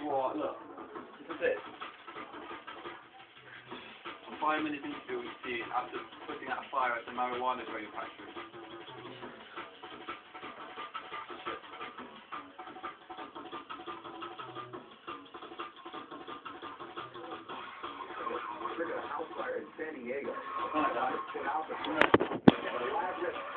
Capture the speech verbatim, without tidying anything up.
what, look, this is it. Five minutes into we see after putting out a fire at the marijuana growing factory. Triggered a house fire in San Diego. Something like that.